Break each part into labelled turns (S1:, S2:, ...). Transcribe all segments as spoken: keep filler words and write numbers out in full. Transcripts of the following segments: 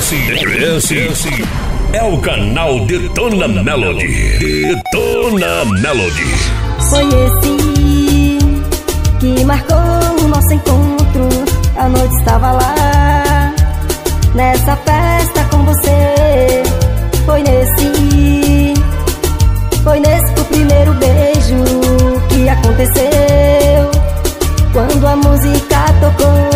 S1: esse, esse, esse é o canal Detona Melody. Detona Melody.
S2: Foi esse que marcou o nosso encontro. A noite estava lá, nessa festa com você. Foi nesse, foi nesse o primeiro beijo que aconteceu, quando a música tocou.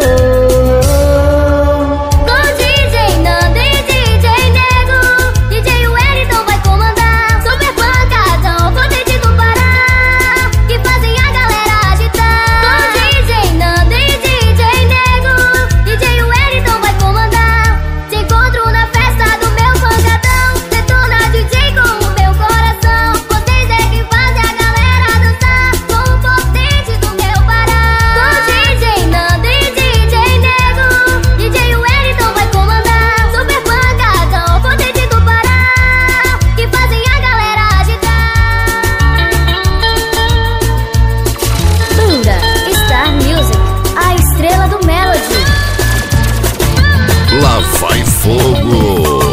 S1: Lá vai fogo.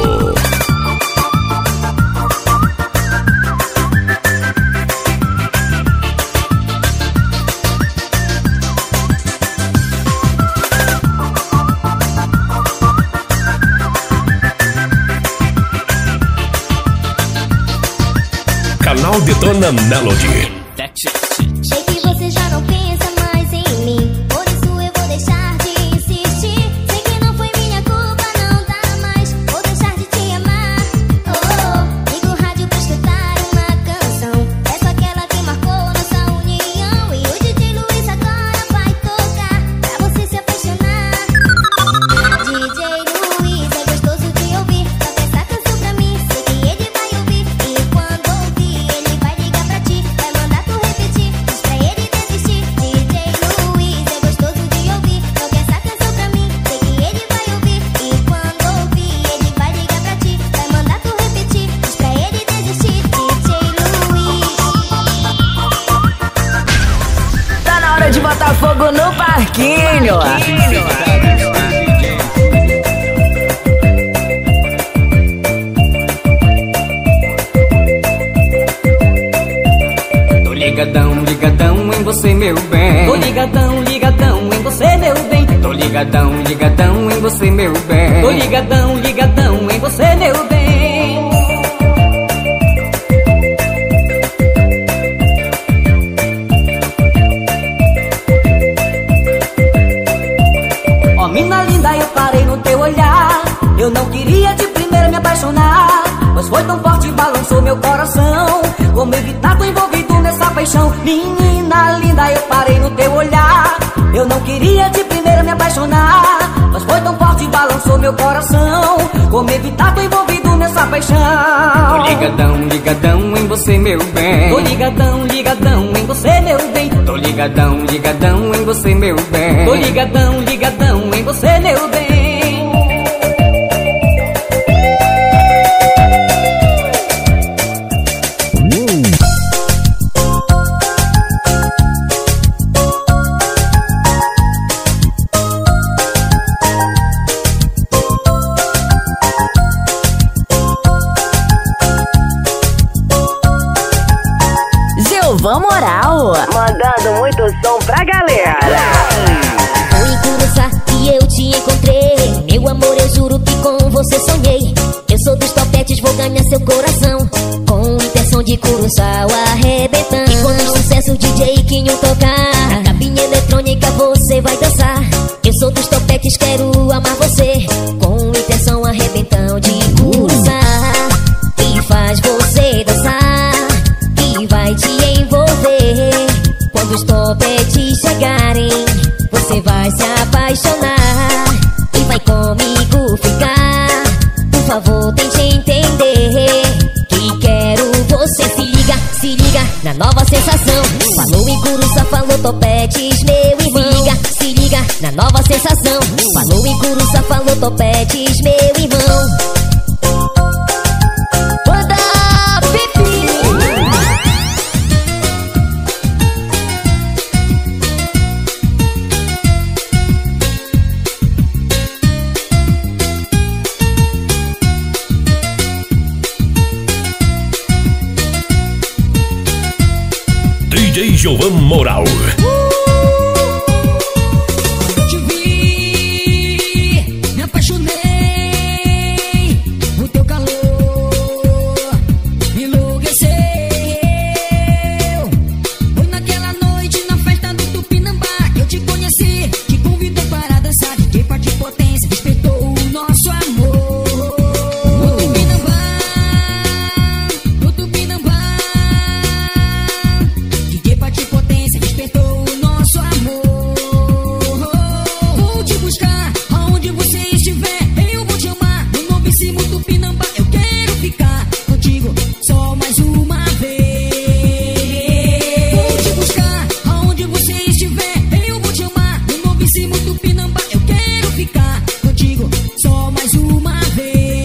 S1: Canal Detona Melody.
S3: Sei que você já não pensa mais em mim, por isso eu vou deixar de insistir. Sei que não foi minha culpa, não dá mais, vou deixar de te amar. Oh, oh, liga o rádio pra escutar uma canção, essa aquela que marcou nossa união. E o D J Luiz agora vai tocar pra você se apaixonar. D J Luiz é gostoso de ouvir, toca essa canção pra mim, sei que ele vai ouvir. E quando ouvir, ele vai ligar pra ti, vai mandar tu repetir, diz pra ele desistir. D J Luiz é gostoso de ouvir, toca essa canção pra mim, sei que ele vai ouvir. E quando ouvir, ele vai ligar pra ti, vai mandar tu repetir, diz pra ele desistir. D J Luiz.
S4: Tá na hora de botar fogo no parquinho.
S5: Tô ligadão, ligadão em você, meu bem. Tô ligadão, ligadão em você, meu bem. Tô ligadão, ligadão em você, meu bem. Tô ligadão, ligadão em você, meu bem. Ó, mina linda, eu parei no teu olhar. Eu não queria de primeira me apaixonar, mas foi tão forte, balançou meu coração. Como evitar, tô envolvido nessa paixão. Menina linda, eu parei no teu olhar. Eu não queria de primeira me apaixonar, mas foi tão forte, balançou meu coração. Como evitar, tô envolvido nessa paixão. Tô ligadão, ligadão em você, meu bem. Tô ligadão, ligadão em você, meu bem. Tô ligadão, ligadão em você, meu bem. Tô ligadão, ligadão em você, meu bem.
S4: Gilvan Moral, mandando muito som pra galera.
S3: Foi em Curuçá que eu te encontrei, meu amor, eu juro que com você sonhei. Eu sou dos topetes, vou ganhar seu coração, com intenção de Curuçá arrebentando. E quando o sucesso D J Quinho tocar, na cabine eletrônica você vai dançar. Eu sou dos topetes, quero amar você, com intenção arrebentão de Curuçá. E faz você dançar, e vai te envolver. Quando os topetes chegarem, você vai se apaixonar e vai comigo ficar. Por favor, tente entender que quero você. Se liga, se liga na nova sensação. Falou em Curuçá, falou topetes, meu irmão. Se liga, se liga na nova sensação. Falou em Curuçá, falou topetes, meu irmão.
S1: D J Jovan Moral.
S5: Te vi, me apaixonei. O teu calor me enlouqueceu. Foi naquela noite na festa do Tupinambá que eu te conheci. Te convidei para dançar, D J Parte Potência despertou o nosso amor. No Tupinambá, no Tupinambá, D J Parte Potência despertou o nosso amor. Vou te buscar aonde você estiver, eu vou te amar. No novíssimo Tupinambá eu quero ficar contigo só mais uma vez. Vou te buscar aonde você estiver, eu vou te amar. No novíssimo Tupinambá eu quero ficar contigo só mais uma vez.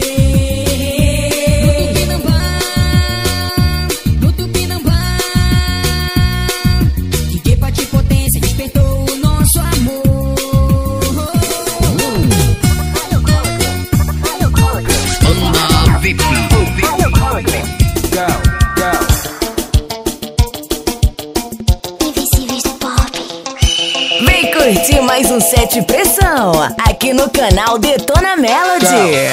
S5: No Tupinambá, no Tupinambá, D J Parte Potência despertou o nosso amor.
S1: Banda V I P.
S3: Invisíveis do Pop.
S4: Vem curtir mais um set pressão aqui no canal Detona Melody.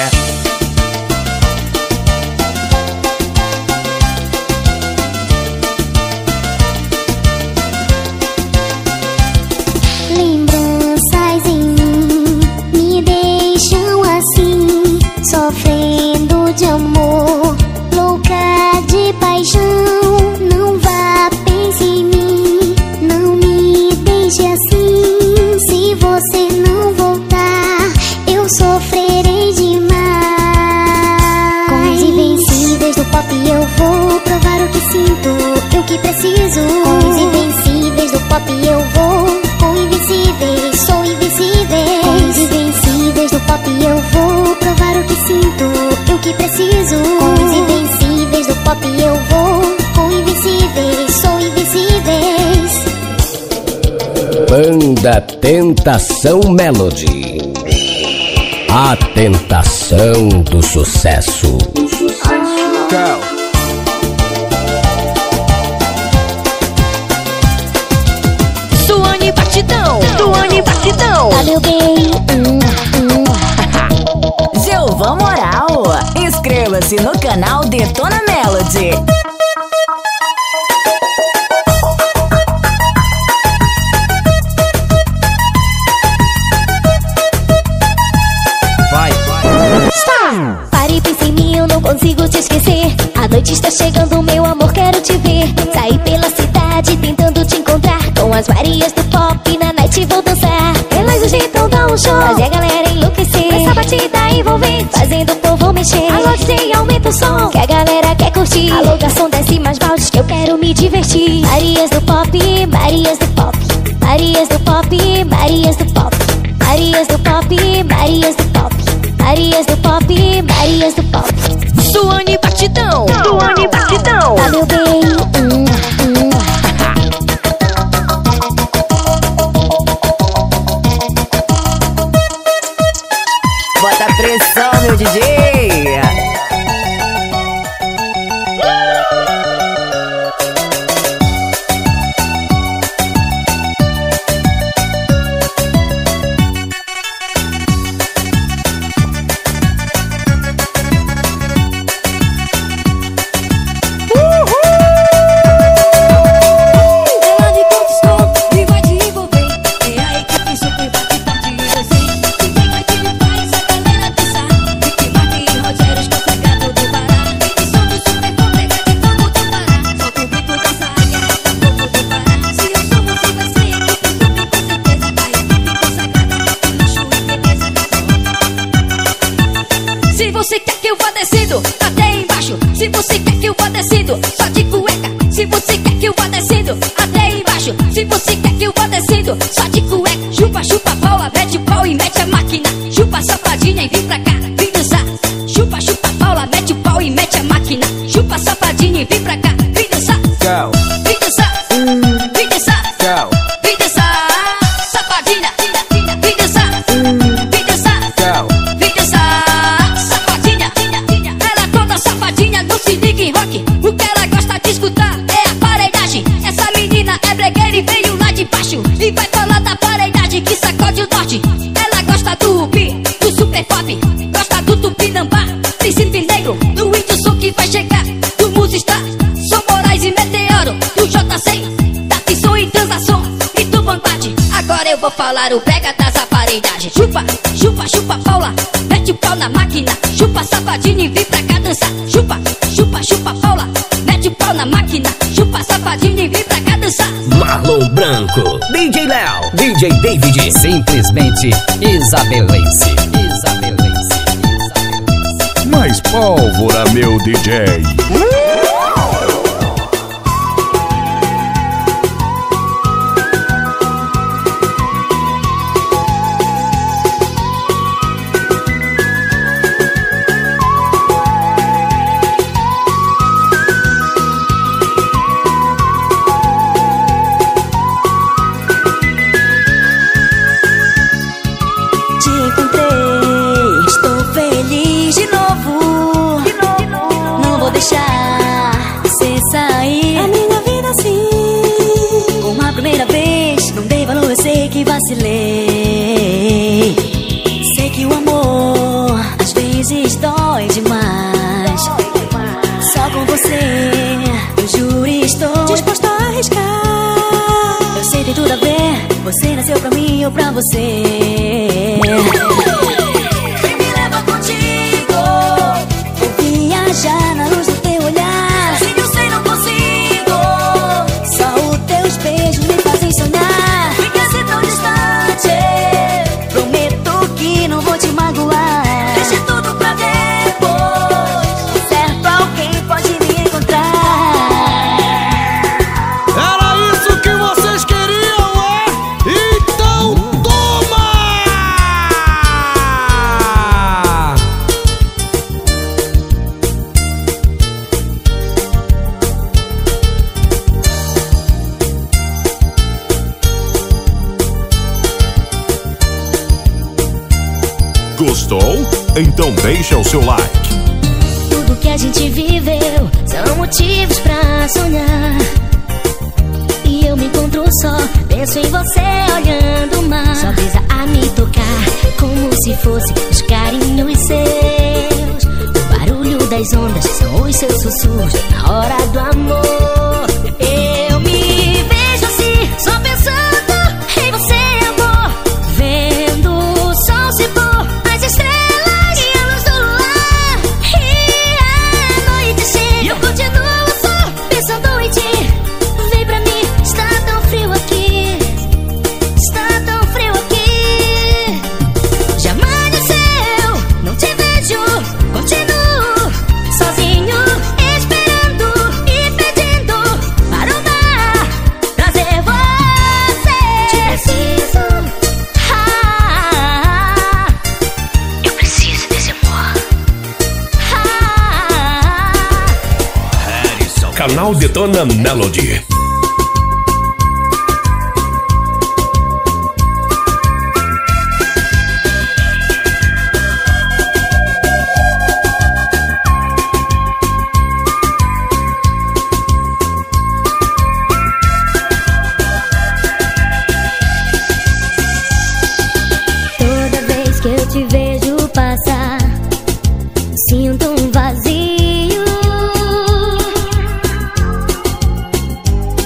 S3: Lembranças em mim me deixam assim, sofrendo de amor, louca de paixão. Não vá, pense em mim, não me deixe assim. Se você não voltar, eu sofrerei demais. Com os invencíveis do pop eu vou provar o que sinto, o que preciso. Com os invencíveis do pop eu vou, com invencíveis, sou invencível. Com os invencíveis do pop eu vou provar o que sinto, o que preciso. Com os invencíveis do pop eu vou, com invencíveis, sou invencíveis.
S6: Banda Tentação Melody. A tentação do sucesso.
S4: Suane Batidão, Suane Batidão.
S3: Tá meu bem, hum, hum.
S4: Jovan Moral. Inscreva-se no canal Detona Melody.
S3: Pare e pense em mim, eu não consigo te esquecer. A noite está chegando, meu amor, quero te ver. Saí pela cidade tentando te encontrar. Com as Marias do pop na night vou dançar. Elas agitam, dão um show, fazer a galera enlouquecer. Essa batida envolvente, fazendo o povo mexer. Alô, D J, aumenta o som, que a galera quer curtir. Alô, garçom, desce mais baldes, que eu quero me divertir. Marias do pop, Marias do pop, Marias do pop, Marias do pop, Marias do pop, Marias do pop, Marias do pop, Marias do pop.
S4: Suane Batidão, Suane Batidão.
S3: Tá meu bem, hum, hum.
S4: Bota pressão, meu D J.
S5: Ela me conquistou e vai te envolver. É a equipe super bate forte de você. Ninguém vai te faz a galera dançar. Ricky Martin e Rogério estão pegando do Pará. Eles são do super pega de fogo do Pará. Solta o bico dessa águia, é fogo do Pará. Se eu sou você, vai ser equipe super com certeza. Da equipe consagrada, que luxo e beleza da sua. Se você quer que eu vá descendo até embaixo, se você quer que eu vá descendo só de cueca, se você quer que eu vá descendo até embaixo, se você quer que eu vá descendo só de cueca, chupa, chupa, Paula, mete o pau e mete a máquina, chupa, safadinha e vem pra cá, vem dançar, chupa, chupa, Paula, mete o pau e mete a máquina, chupa, safadinha e vem pra cá, vem dançar, vem dançar, vem dançar, vem dançar, safadinha, vem dançar, vem dançar, vem dançar, safadinha, ela toda safadinha, não se liga em rock, o que ela gosta de escutar é a aparelhagem, essa menina
S3: falar o brega das aparelhagens. Chupa, chupa, chupa, Paula, mete o pau na máquina. Chupa, safadinho e vem pra cá dançar. Chupa, chupa, chupa, Paula, mete o pau na máquina. Chupa, safadinho e vem pra cá dançar.
S6: Marlon Branco, D J Léo, D J David, simplesmente isabelense, isabelense, isabelense.
S1: Mais pólvora, meu D J.
S3: Vacilei. Sei que o amor às vezes dói demais. Só com você eu juro e estou disposto a arriscar. Eu sei tem tudo a ver. Você nasceu pra mim ou pra você. Vem me leva contigo. Vou viajar na luz do teu olhar. Sem eu sei não consigo. Só os teus beijos me fazem sonhar. Fica assim tão distante. Prometo que não vou te magoar. Deixa tudo pra depois. Certo, alguém pode me encontrar.
S7: Era isso que vocês queriam, é? Então toma!
S1: Gostou? Então deixa o seu like.
S3: Tudo que a gente viveu são motivos pra sonhar. E eu me encontro só, penso em você olhando o mar. Só brisa a me tocar, como se fosse os carinhos seus. O barulho das ondas são os seus sussurros na hora do amor. Eu me vejo assim, só pensando em você, amor. Vendo o sol se pôr, as estrelas e a luz do luar. E a noite chega, eu continuo só pensando em ti. Vem pra mim, está tão frio aqui. Está tão frio aqui. Já amanheceu, não te vejo. Continuo sozinho, esperando e pedindo para o mar trazer você. Te preciso. Ah, eu preciso desse amor. Ah,
S1: Canal Detona Melody.
S3: toda vez que eu te vejo passar, sinto um vazio.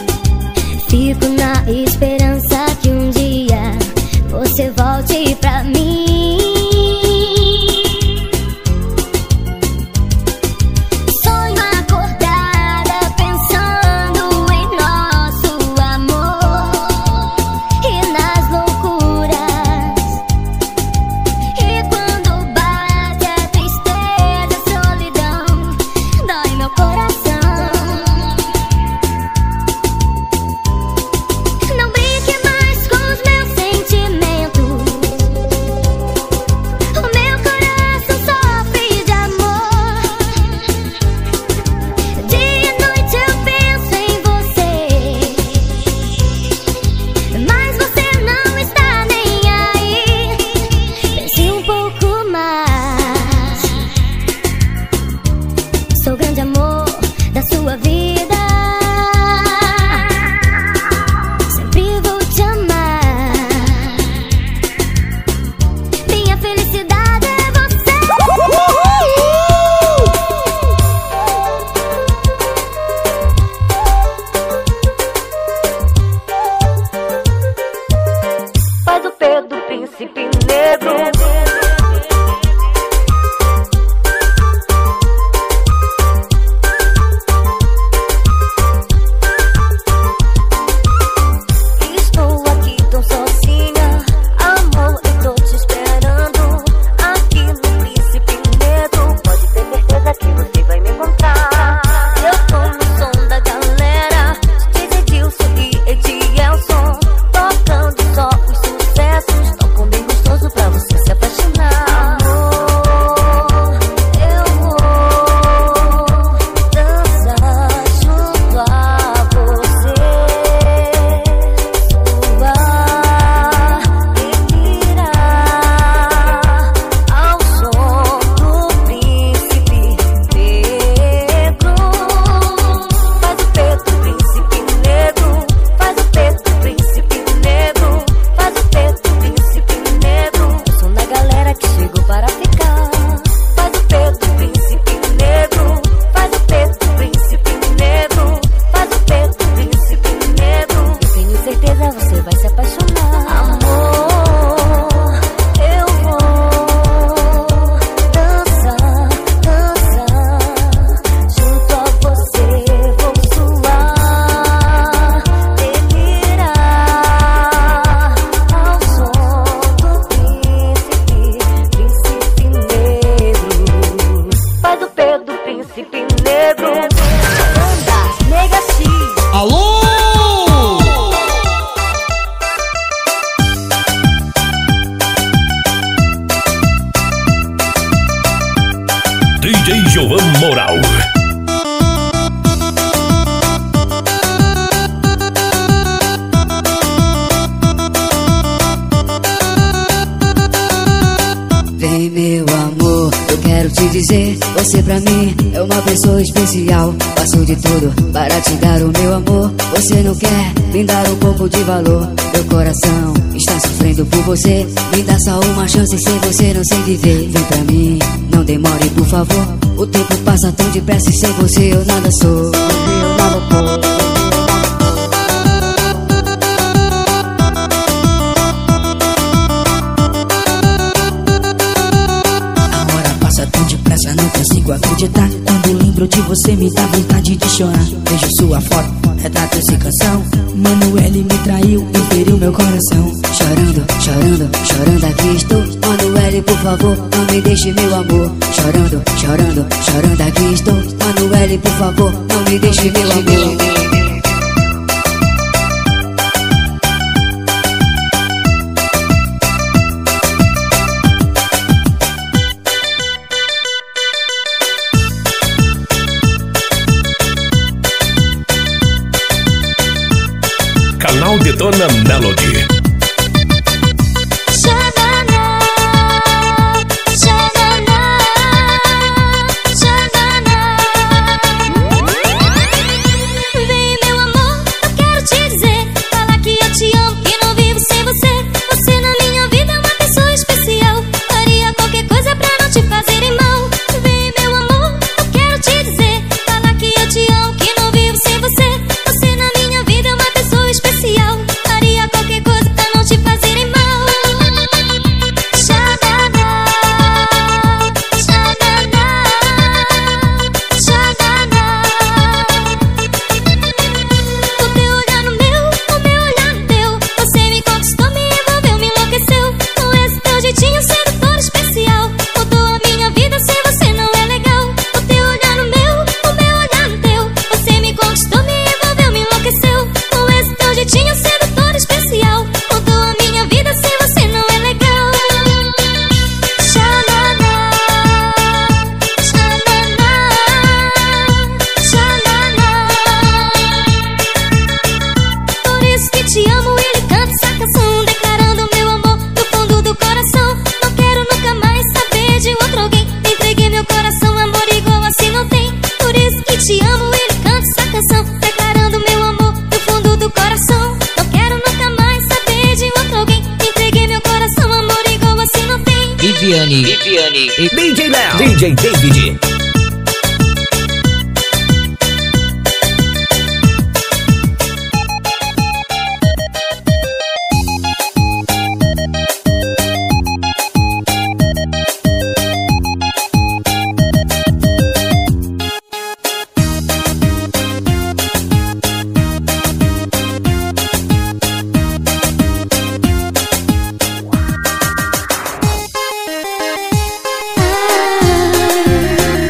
S1: D J João Moral.
S5: Vem, meu amor, eu quero te dizer, você pra mim é uma pessoa especial. Faço de tudo para te dar o meu amor. Você não quer me dar um pouco de valor? Meu coração está sofrendo por você. Me dá só uma chance, sem você não sei viver. Vem pra mim, não demore por favor. O tempo passa tão depressa e sem você eu nada sou. Eu nada vou. Não consigo acreditar. Quando lembro de você me dá vontade de chorar. Vejo sua foto, retratos e canção. Manoel me traiu e feriu meu coração. Chorando, chorando, chorando aqui estou. Manoel, por favor, não me deixe, meu amor. Chorando, chorando, chorando aqui estou. Manoel, por favor, não me deixe, meu amor.
S1: Canal Detona Melody.
S6: Viviane, Viviane e D J Léo, D J David.
S3: Ah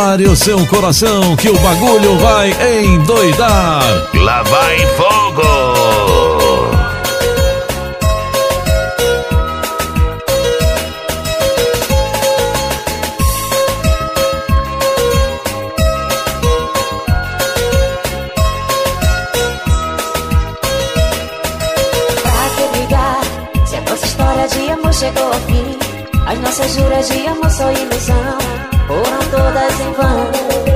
S8: Prepare o seu coração que o bagulho vai endoidar.
S1: Lá vai fogo!
S9: Chegou ao fim, as nossas juras de amor só ilusão, foram todas em vão.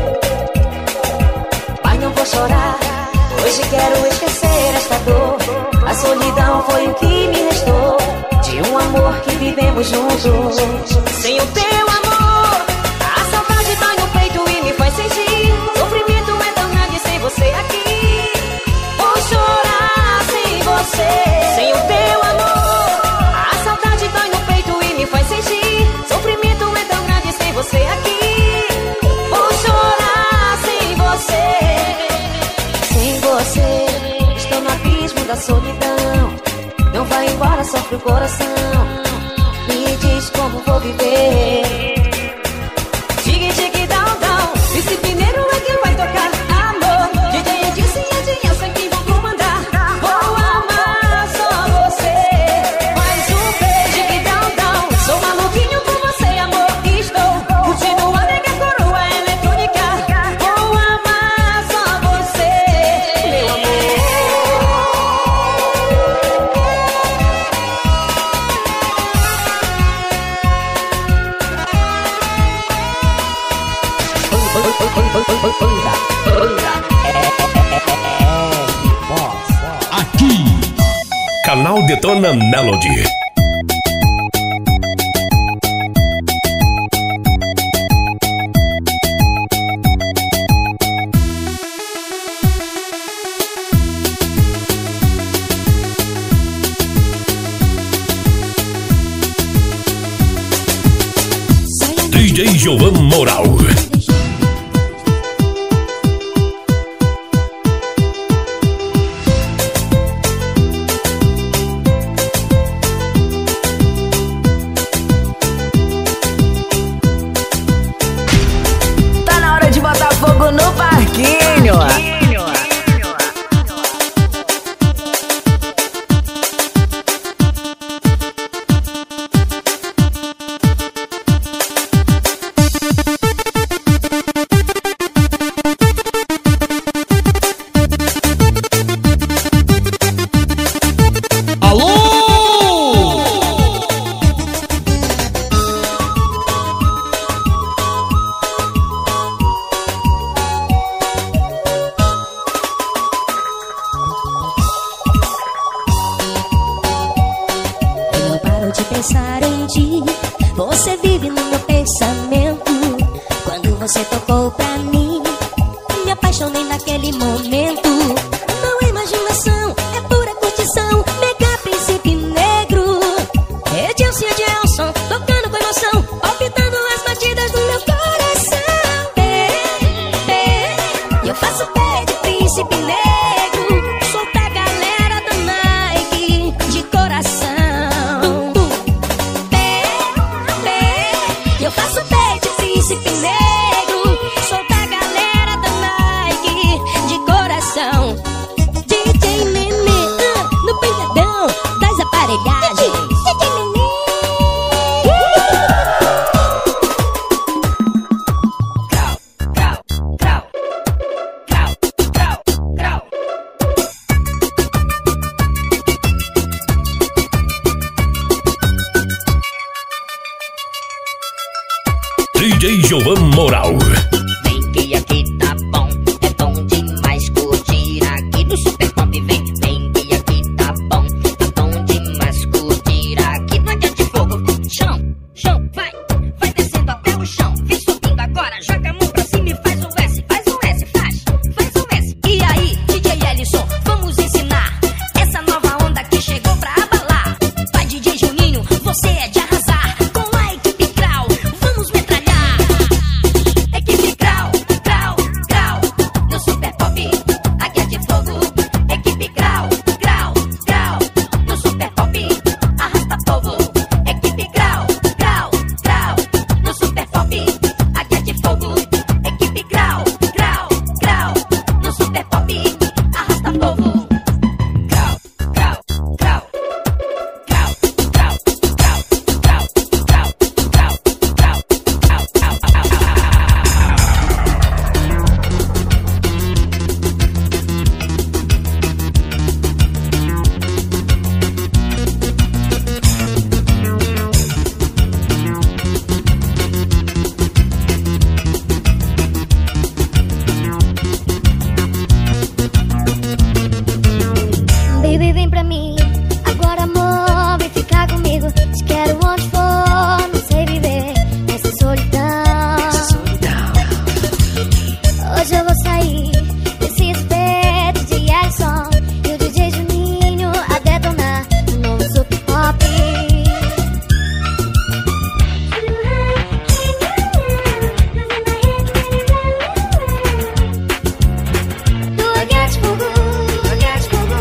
S9: Mas não vou chorar, hoje quero esquecer esta dor. A solidão foi o que me restou de um amor que vivemos juntos. Sem o teu amor, a saudade dói no peito e me faz sentir. Sofrimento é tão grande sem você aqui. Vou chorar sem você. Sem o teu amor, faz sentir, sofrimento é tão grande sem você aqui. Vou chorar sem você. Sem você, estou no abismo da solidão. Não vai embora, sofre o coração. Me diz como vou viver. Digue, digue, down, down. Esse primeiro é quem vai tocar amor. D J Edson e Edilson que vão comandar. Vou amar só você. Mais um beijo, digue, down, down. Sou maluquinho por você, amor, estou curtindo a nega coroa eletrônica. Vou amar só você, meu amor.
S1: Aqui, Canal Detona Melody. D J João Moral.
S4: Tá na hora de botar fogo no parquinho.
S3: Pensar em ti, você vive no meu pensamento. Quando você tocou pra mim, me apaixonei naquele momento. Não é imaginação, é pura curtição. Mega Príncipe Negro, Edilson, Edilson, tocando com emoção, palpitando as batidas do meu coração. Pé, pé, eu faço pé de Príncipe Negro. Sou da galera da Nike, de coração. Eu faço pé de Príncipe Negro. Sou da galera da Nike, de coração. D J Nenê, uh, no pancadão das aparelhagens. D J Nenê. Grau, grau, grau, grau, grau, grau.
S1: D J João Moral.
S6: Vem que aqui tá bom, é bom demais curtir aqui no Super Pop. Vem, vem que aqui tá bom, é bom demais curtir aqui no Águia de Fogo. Chão, chão, vai, vai descendo até o chão. Vem subindo agora, joga a mão pra cima e faz um S, faz um S, faz, faz um S. E aí, D J Ellison, vamos ensinar essa nova onda que chegou pra abalar. Vai, D J Juninho, você é de arrasar. Com a equipe Grau, vamos metralhar. É
S3: Hoje eu vou sair desse espelho de Ellison e o D J Juninho a detonar um novo super pop. Do Against Fogo, Against Fogo.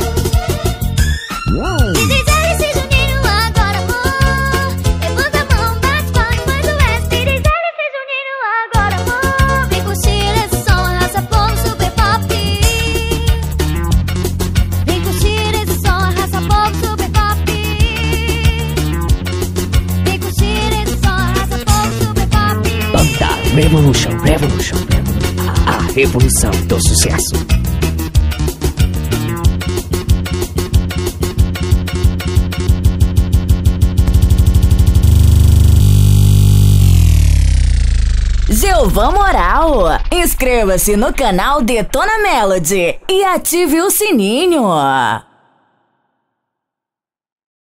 S3: D J Ellison e Juninho agora, amor. Levanta a mão, bate palma e faz o S. D J Ellison e Juninho agora, amor. Vem curtir esse som, arrasa fogo, super pop. Vem curtir esse som, arrasa fogo, super pop. Vem curtir esse som, arrasa fogo, super pop.
S10: Banda Revolution, Revolution, a revolução do sucesso.
S4: Gilvan Moral, inscreva-se no canal Detona Melody e ative o sininho.